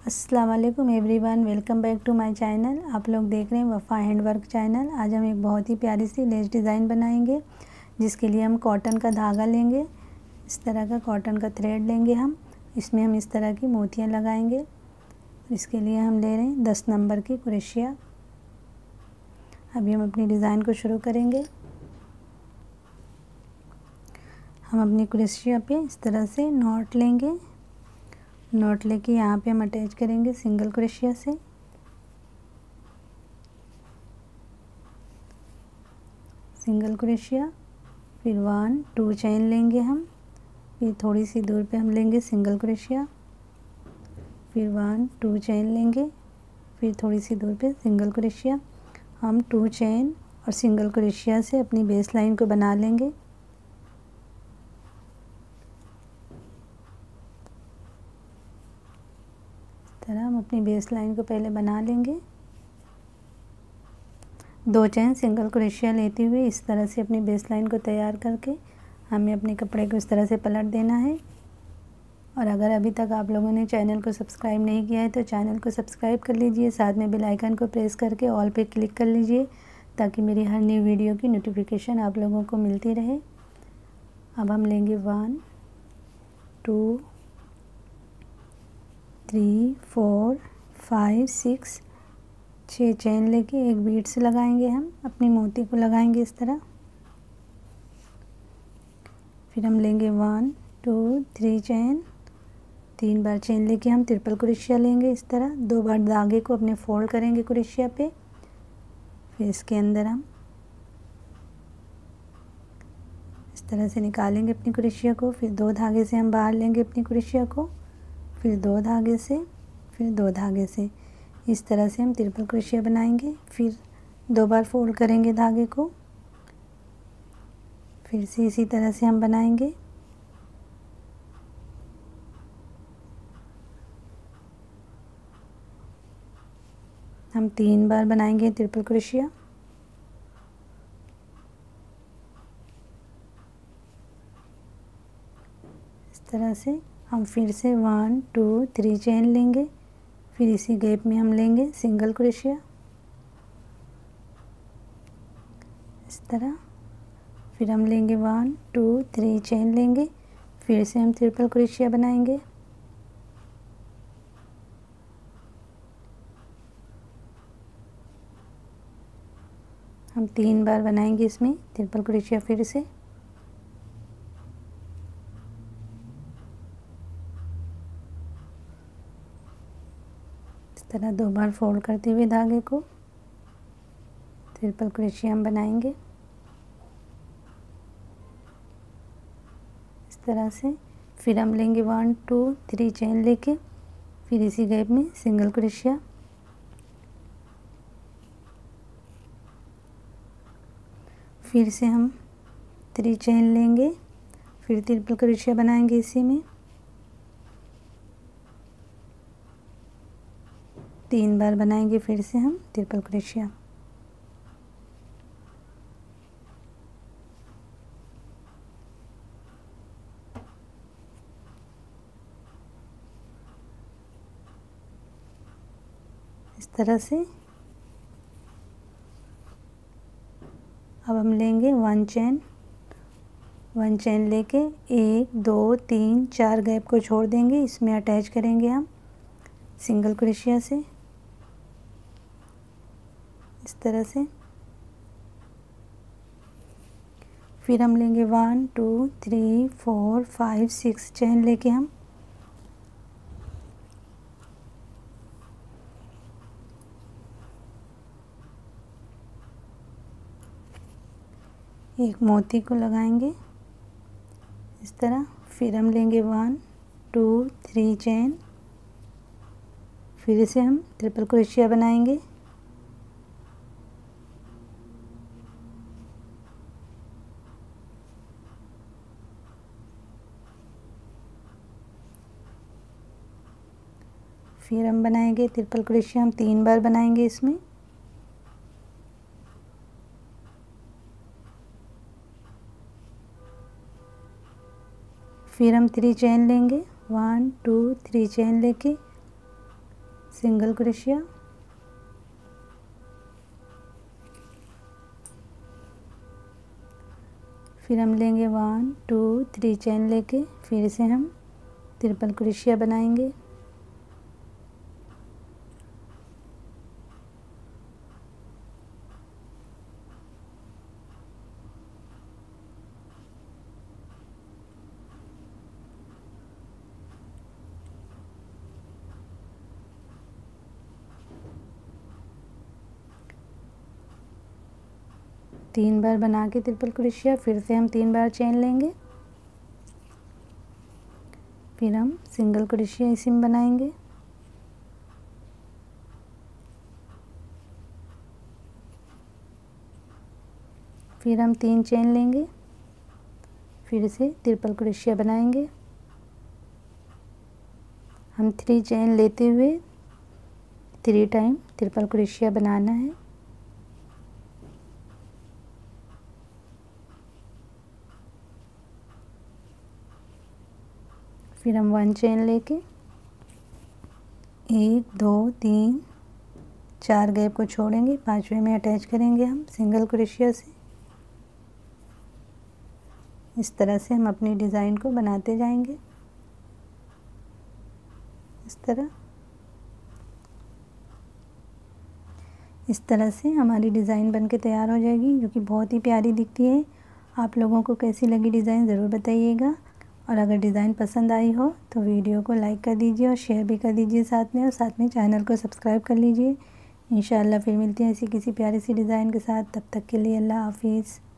अस्सलाम वालेकुम everyone, welcome back to my channel. आप लोग देख रहे हैं वफ़ा हैंडवर्क चैनल। आज हम एक बहुत ही प्यारी सी लेस डिज़ाइन बनाएंगे, जिसके लिए हम कॉटन का धागा लेंगे। इस तरह का कॉटन का थ्रेड लेंगे इसमें हम इस तरह की मोतियां लगाएंगे। इसके लिए हम ले रहे हैं 10 नंबर की क्रोशिया। अभी हम अपनी डिज़ाइन को शुरू करेंगे। हम अपनी क्रोशिया पे इस तरह से नॉट लेंगे। नॉट लेके यहाँ पे हम अटैच करेंगे सिंगल क्रोशिया से। सिंगल क्रोशिया, फिर 1 2 चेन लेंगे फिर थोड़ी सी दूर पे हम लेंगे सिंगल क्रोशिया, फिर 1 2 चेन लेंगे, फिर थोड़ी सी दूर पे सिंगल क्रोशिया। हम 2 चेन और सिंगल क्रोशिया से अपनी बेस लाइन को बना लेंगे। तरह हम अपनी बेस लाइन को पहले बना लेंगे। 2 चेन सिंगल क्रोशिया लेते हुए इस तरह से अपनी बेस लाइन को तैयार करके हमें अपने कपड़े को इस तरह से पलट देना है। और अगर अभी तक आप लोगों ने चैनल को सब्सक्राइब नहीं किया है तो चैनल को सब्सक्राइब कर लीजिए, साथ में बेल आइकन को प्रेस करके ऑल पे क्लिक कर लीजिए, ताकि मेरी हर न्यू वीडियो की नोटिफिकेशन आप लोगों को मिलती रहे। अब हम लेंगे 1 2 3 4 5 6 6 चेन लेके एक बीड से लगाएंगे। हम अपनी मोती को लगाएंगे इस तरह। फिर हम लेंगे 1 2 3 चेन, 3 बार चेन लेके हम ट्रिपल क्रोशिया लेंगे इस तरह। 2 बार धागे को अपने फोल्ड करेंगे क्रोशिया पे। फिर इसके अंदर हम इस तरह से निकालेंगे अपनी क्रोशिया को। फिर 2 धागे से हम बाहर लेंगे अपनी क्रोशिया को, फिर 2 धागे से, फिर 2 धागे से। इस तरह से हम ट्रिपल क्रोशिया बनाएंगे। फिर 2 बार फोल्ड करेंगे धागे को, फिर से इसी तरह से हम बनाएंगे। हम 3 बार बनाएंगे ट्रिपल क्रोशिया। इस तरह से हम फिर से 1 2 3 चेन लेंगे, फिर इसी गैप में हम लेंगे सिंगल क्रोशिया इस तरह। फिर हम लेंगे 1 2 3 चेन लेंगे, फिर से हम ट्रिपल क्रोशिया बनाएंगे। हम 3 बार बनाएंगे इसमें ट्रिपल क्रोशिया। फिर से इस तरह 2 बार फोल्ड करते हुए धागे को ट्रिपल क्रोशिया हम बनाएंगे इस तरह से। फिर हम लेंगे 1 2 3 चेन लेके, फिर इसी गैप में सिंगल क्रोशिया। फिर से हम 3 चेन लेंगे, फिर ट्रिपल क्रोशिया बनाएंगे इसी में। 3 बार बनाएंगे फिर से हम ट्रिपल क्रोशिया। इस तरह से अब हम लेंगे 1 चेन लेके 1 2 3 4 गैप को छोड़ देंगे। इसमें अटैच करेंगे हम सिंगल क्रोशिया से इस तरह से। फिर हम लेंगे 1 2 3 4 5 6 चेन लेके हम एक मोती को लगाएंगे इस तरह। फिर हम लेंगे 1 2 3 चेन, फिर से हम ट्रिपल क्रोशिया बनाएंगे। फिर हम बनाएंगे ट्रिपल क्रोशिया। हम 3 बार बनाएंगे इसमें। फिर हम 3 चेन लेंगे, 1 2 3 चेन लेके सिंगल क्रोशिया, फिर हम लेंगे 1 2 3 चेन लेके फिर से हम ट्रिपल क्रोशिया बनाएंगे। तीन बार बना के ट्रिपल क्रोशिया, फिर से हम 3 बार चेन लेंगे, फिर हम सिंगल क्रोशिया इसी में बनाएंगे। फिर हम 3 चेन लेंगे, फिर से ट्रिपल क्रोशिया बनाएंगे। हम 3 चेन लेते हुए 3 टाइम ट्रिपल क्रोशिया बनाना है। फिर हम 1 चेन लेके 1 2 3 4 गैप को छोड़ेंगे, 5वें में अटैच करेंगे हम सिंगल क्रोशिया से। इस तरह से हम अपनी डिज़ाइन को बनाते जाएंगे। इस तरह से हमारी डिज़ाइन बनके तैयार हो जाएगी, जो कि बहुत ही प्यारी दिखती है। आप लोगों को कैसी लगी डिज़ाइन ज़रूर बताइएगा, और अगर डिज़ाइन पसंद आई हो तो वीडियो को लाइक कर दीजिए और शेयर भी कर दीजिए साथ में, और साथ में चैनल को सब्सक्राइब कर लीजिए। इंशाल्लाह फिर मिलते हैं ऐसी किसी प्यारी सी डिज़ाइन के साथ। तब तक के लिए अल्लाह हाफिज़।